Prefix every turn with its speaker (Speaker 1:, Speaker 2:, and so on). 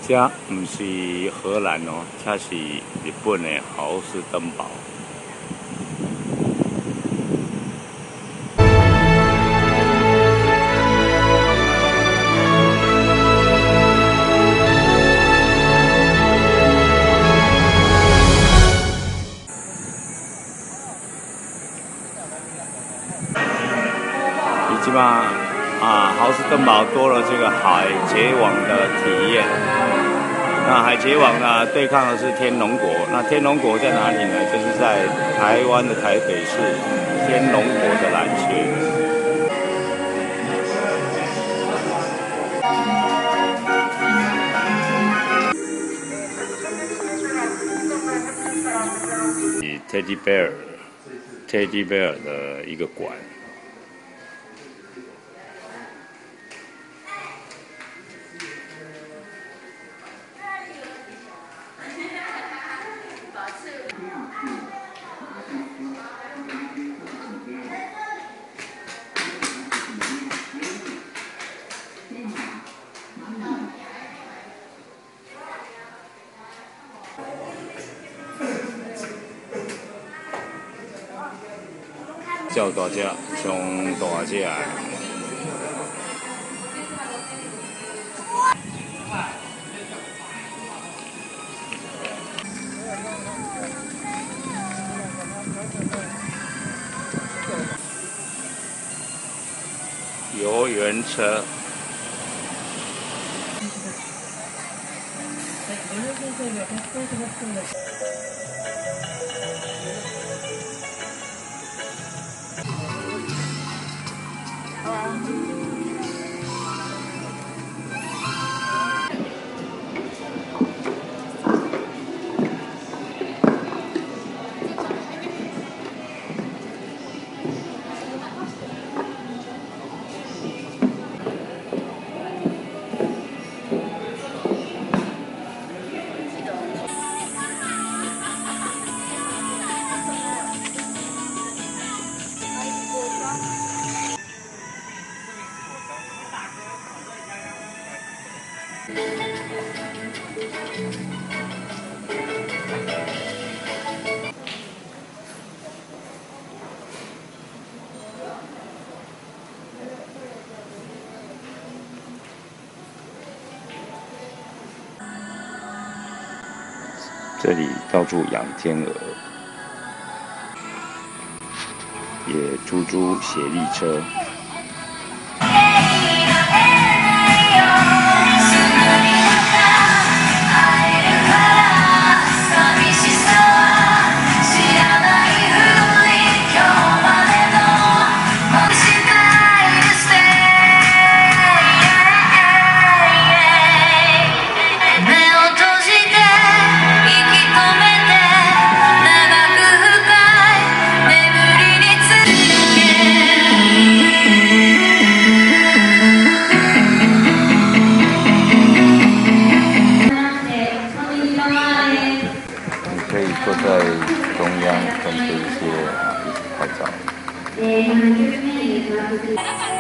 Speaker 1: 这不是荷兰哦，这是日本的豪斯登堡。基本上豪斯登堡多了这个海贼王的体验。那海贼王呢，对抗的是天龙国。那天龙国在哪里呢？就是在台湾的台北市天龙国的蓝区。Teddy Bear 的一个馆。叫大只，上大只的。游园车。这里到处养天鹅，也租协力车。可以坐在中央，跟这些一起拍照。